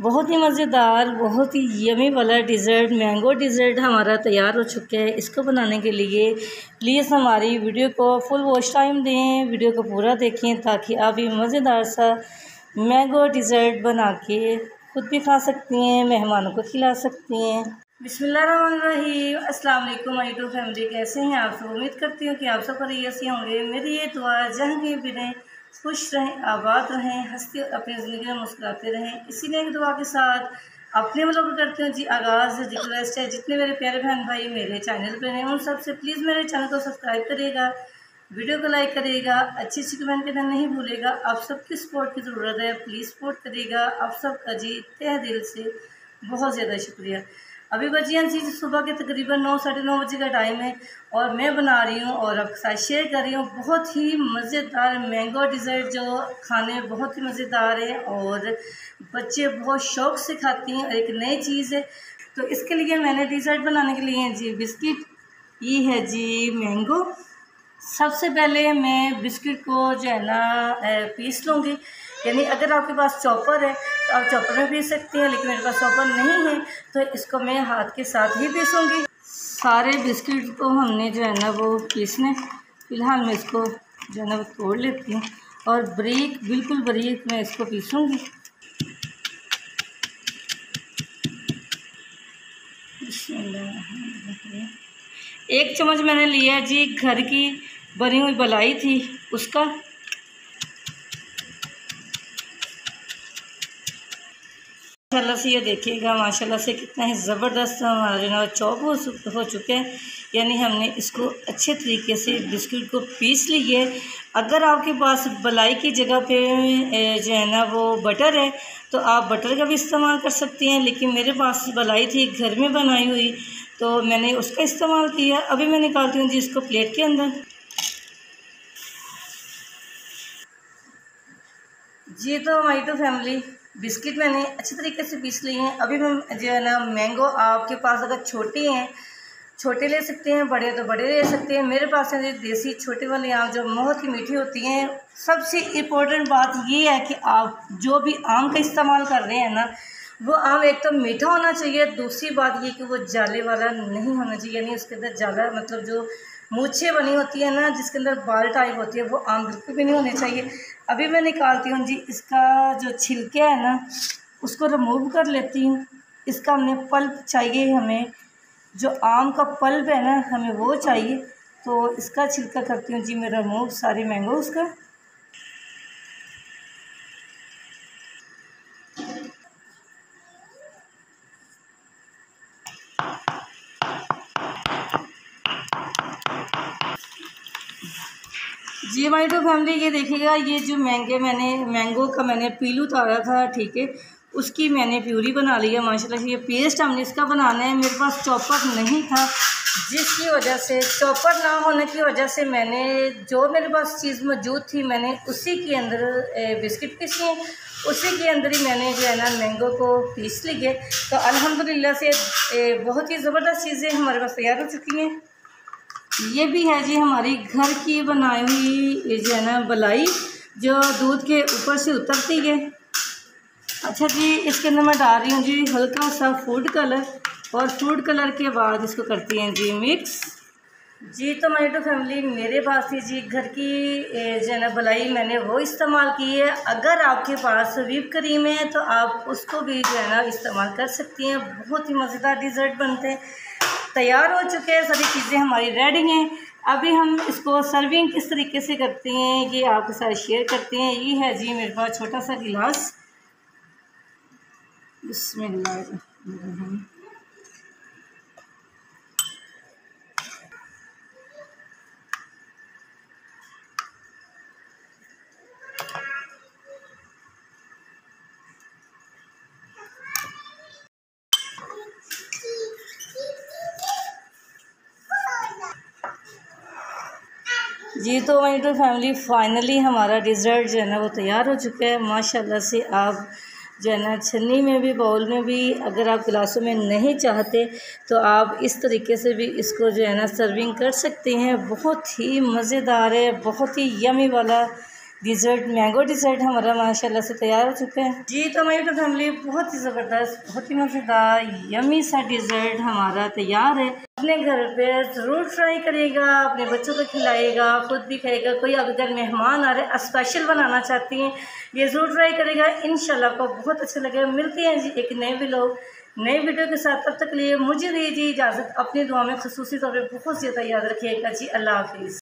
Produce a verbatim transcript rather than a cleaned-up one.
बहुत ही मज़ेदार, बहुत ही यमी वाला डिज़र्ट, मैंगो डिज़र्ट हमारा तैयार हो चुका है। इसको बनाने के लिए प्लीज़ हमारी वीडियो को फुल वॉच टाइम दें, वीडियो को पूरा देखें ताकि आप ये मज़ेदार सा मैंगो डिज़र्ट बना के खुद भी खा सकती हैं, मेहमानों को खिला सकती हैं। बिस्मिल्लाहिर्रहमानिर्रहीम। अस्सलाम वालेकुम माय टू फैमिली, कैसे हैं आप सब? उम्मीद करती हूँ कि आप सब खैरियत से होंगे। मेरी ये दुआ जहाँ कहीं भी रहें, खुश रहें, आबाद रहें, हंसते अपनी ज़िंदगी में मुस्कुराते रहें। इसी ने एक दुआ के साथ अपने मतलब करती हूँ जी आगाज़। रिक्वेस्ट है जितने मेरे प्यारे बहन भाई मेरे चैनल पर हैं उन सबसे प्लीज़ मेरे चैनल को सब्सक्राइब करिएगा, वीडियो को लाइक करिएगा, अच्छी अच्छी कमेंट करना नहीं भूलेगा। आप सबकी सपोर्ट की ज़रूरत है, प्लीज़ सपोर्ट करिएगा। आप सबका जी तहे दिल से बहुत ज़्यादा शुक्रिया। अभी बजी हैं जी सुबह के तकरीबन नौ साढ़े नौ बजे का टाइम है और मैं बना रही हूँ और आपके साथ शेयर कर रही हूँ बहुत ही मज़ेदार मैंगो डिज़र्ट जो खाने में बहुत ही मज़ेदार है और बच्चे बहुत शौक़ से खाती हैं और एक नई चीज़ है। तो इसके लिए मैंने डिज़र्ट बनाने के लिए जी बिस्किट, ये है जी मैंगो। सबसे पहले मैं बिस्किट को जो है ना पीस लूँगी, यानी अगर आपके पास चॉपर है तो आप चॉपर में पीस सकते हैं, लेकिन मेरे पास चॉपर नहीं है तो इसको मैं हाथ के साथ ही पीसूँगी। सारे बिस्किट को हमने जो है ना वो पीसने, फ़िलहाल मैं इसको जो है ना वो तोड़ लेती हूँ और बारीक, बिल्कुल बारीक मैं इसको पीसूँगी। एक चम्मच मैंने लिया जी घर की बनी हुई मलाई थी उसका। माशाल्लाह से ये देखिएगा, माशाल्लाह से कितना ही ज़बरदस्त हमारा जो है चॉप हो हो चुके हैं, यानी हमने इसको अच्छे तरीके से बिस्किट को पीस लिए। अगर आपके पास मलाई की जगह पे जो है ना वो बटर है तो आप बटर का भी इस्तेमाल कर सकती हैं, लेकिन मेरे पास मलाई थी घर में बनाई हुई तो मैंने उसका इस्तेमाल किया। अभी मैं निकालती हूँ जी इसको प्लेट के अंदर। जी तो माय टू फैमिली, बिस्किट मैंने अच्छे तरीके से पीस लिए हैं। अभी मैं जो है ना मैंगो, आपके पास अगर छोटे हैं छोटे ले सकते हैं, बड़े तो बड़े ले सकते हैं। मेरे पास है देसी छोटे वाले आम जो बहुत ही मीठी होती हैं। सबसे इम्पोर्टेंट बात ये है कि आप जो भी आम का इस्तेमाल कर रहे हैं ना वो आम एक तो मीठा होना चाहिए, दूसरी बात ये कि वो जाले वाला नहीं होना चाहिए, यानी उसके अंदर जाला मतलब जो मूछें बनी होती है ना जिसके अंदर बाल टाइप होती है वो आम बिल्कुल भी नहीं होने चाहिए। अभी मैं निकालती हूँ जी इसका जो छिलके है ना उसको रिमूव कर लेती हूँ। इसका हमने पल्प चाहिए, हमें जो आम का पल्प है ना हमें वो चाहिए, तो इसका छिलका करती हूँ जी मैं रिमूव सारे मैंगो उसका। जी माय टू फैमिली, ये देखिएगा ये जो मैंगे मैंने मैंगो का मैंने पीलू उतारा था, ठीक है, उसकी मैंने प्यूरी बना ली है माशाल्लाह से। ये पेस्ट हमने इसका बनाना है। मेरे पास चॉपर नहीं था जिसकी वजह से, चॉपर ना होने की वजह से मैंने जो मेरे पास चीज़ मौजूद थी मैंने उसी के अंदर बिस्किट पीसे, उसी के अंदर ही मैंने जो है ना मैंगो को पीस लिए। तो अल्हम्दुलिल्लाह से बहुत ही ज़बरदस्त चीज़ें हमारे पास तैयार हो चुकी हैं। ये भी है जी हमारी घर की बनाई हुई जो है ना मलाई जो दूध के ऊपर से उतरती है। अच्छा जी, इसके अंदर मैं डाल रही हूँ जी हल्का सा फूड कलर और फूड कलर के बाद इसको करती हैं जी मिक्स। जी तो माय टू फैमिली, मेरे पास ही जी घर की जो है ना मलाई मैंने वो इस्तेमाल की है। अगर आपके पास व्हिप क्रीम है तो आप उसको भी जो है ना इस्तेमाल कर सकती हैं। बहुत ही मज़ेदार डिज़र्ट बनते हैं। तैयार हो चुके हैं, सारी चीज़ें हमारी रेडी हैं। अभी हम इसको सर्विंग किस तरीके से करते हैं ये आपके साथ शेयर करते हैं। ये है जी मेरे पास छोटा सा गिलास। बिस्मिल्लाह। जी तो माय टू फैमिली, फाइनली हमारा डिज़र्ट जो है ना वो तैयार हो चुका है माशाल्लाह से। आप जो है ना छन्नी में भी, बाउल में भी, अगर आप गिलासों में नहीं चाहते तो आप इस तरीके से भी इसको जो है ना सर्विंग कर सकते हैं। बहुत ही मज़ेदार है, बहुत ही यमी वाला डिज़र्ट मैंगो डिज़र्ट हमारा माशाल्लाह से तैयार हो चुका है जी। तो हमारी तो फैमिली बहुत ही ज़बरदस्त, बहुत ही मज़ेदार यमी सा डिज़र्ट हमारा तैयार है। अपने घर पे ज़रूर ट्राई करिएगा, अपने बच्चों को खिलाएगा, ख़ुद भी खाएगा। कोई अगर मेहमान आ रहे स्पेशल बनाना चाहती हैं, ये ज़रूर ट्राई करेगा, इंशाल्लाह आपको बहुत अच्छा लगेगा। मिलते हैं जी एक नए व्लॉग नए वीडियो के साथ, तब तक लिए मुझे दीजिए इजाज़त। अपनी दुआ में ख़ुसूसी तौर पर बहुत ज़्यादा याद रखिएगा जी। अल्लाह हाफिज़।